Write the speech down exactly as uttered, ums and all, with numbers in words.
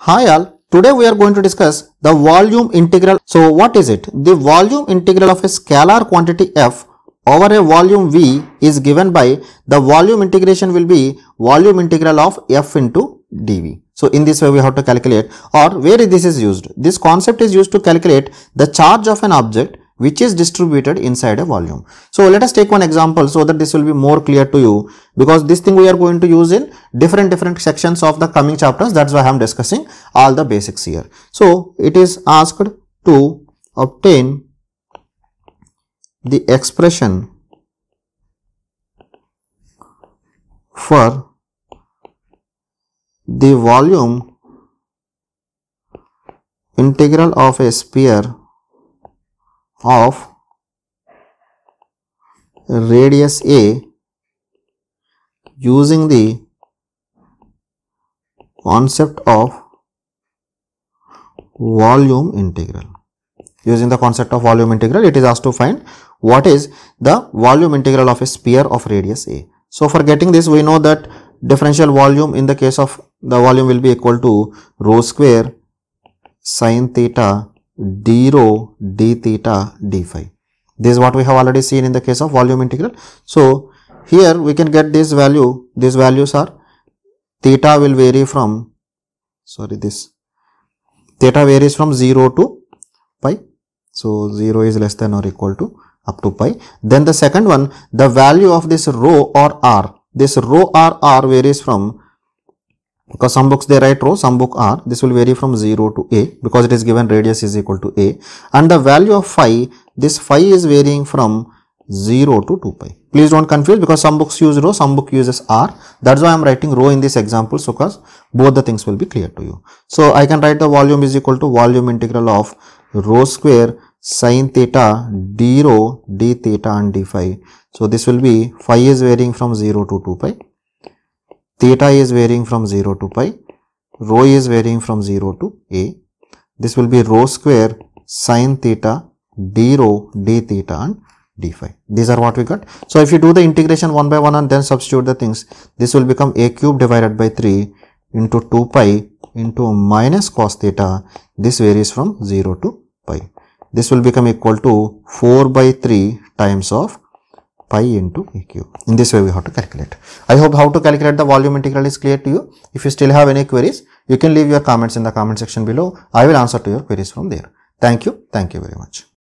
Hi all, today we are going to discuss the volume integral. So what is it? The volume integral of a scalar quantity f over a volume v is given by the volume integration will be volume integral of f into dv. So in this way we have to calculate, or where this is used. This concept is used to calculate the charge of an object which is distributed inside a volume. So let us take one example so that this will be more clear to you, because this thing we are going to use in different different sections of the coming chapters. That's why I am discussing all the basics here. So it is asked to obtain the expression for the volume integral of a sphere of radius a using the concept of volume integral. Using the concept of volume integral, it is asked to find what is the volume integral of a sphere of radius a. So for getting this, we know that differential volume in the case of the volume will be equal to rho square sin theta d rho d theta d phi. This is what we have already seen in the case of volume integral. So here we can get this value. These values are theta will vary from sorry this theta varies from zero to pi. So zero is less than or equal to up to pi. Then the second one, the value of this rho or r. This rho or r varies from, because some books they write rho, some book r, this will vary from zero to a, because it is given radius is equal to a. And the value of phi, this phi is varying from zero to two pi. Please don't confuse, because some books use rho, some book uses r. That's why I am writing rho in this example, so because both the things will be clear to you. So I can write the volume is equal to volume integral of rho square sin theta d rho d theta and d phi. So this will be phi is varying from zero to two pi. Theta is varying from zero to pi, rho is varying from zero to a. This will be rho square sin theta d rho d theta and d phi. These are what we got. So if you do the integration one by one and then substitute the things, this will become a cube divided by three into two pi into minus cos theta. This varies from zero to pi. This will become equal to four by three times of pi into a cube. In this way we have to calculate. I hope how to calculate the volume integral is clear to you. If you still have any queries, you can leave your comments in the comment section below. I will answer to your queries from there. Thank you. Thank you very much.